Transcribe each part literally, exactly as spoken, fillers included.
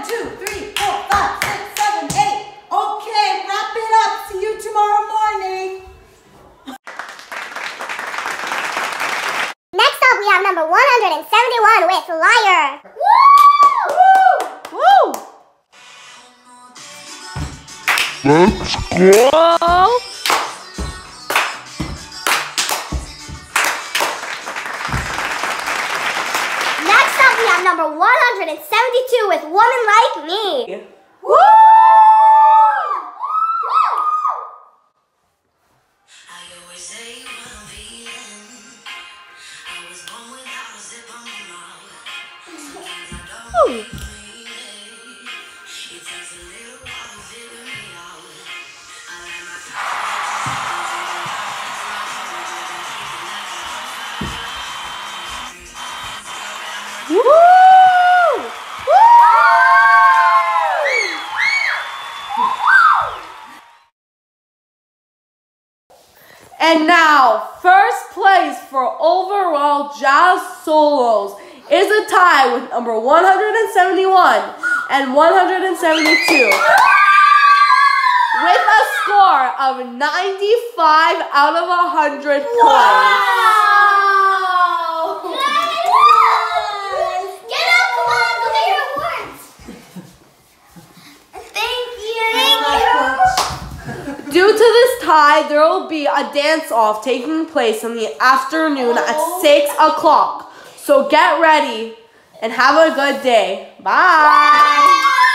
One, two, three, four, five, six, seven, eight. Okay, wrap it up. See you tomorrow morning. Next up, we have number one hundred seventy-one with Liar. Woo! Woo! Let's go! Next up, we have number one hundred seventy-two with Woman Like Me. Woo! Ooh. And now, first place for overall jazz solos is a tie with number one hundred seventy-one and one hundred seventy-two with a score of ninety-five out of one hundred points. Wow! Yes! Get up, come on, go get your awards. Thank you. Thank you. Due to this tie, there will be a dance-off taking place in the afternoon at six o'clock. So get ready and have a good day. Bye.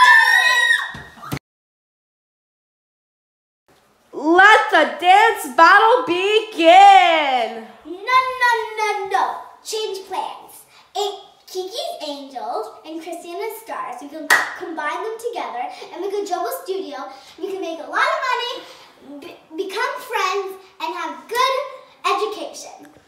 Let the dance battle begin. No, no, no, no. Change plans. A Kiki's Angels and Christiana's Stars. We can combine them together and make a jumbo studio. We can make a lot of money, be become friends, and have good education.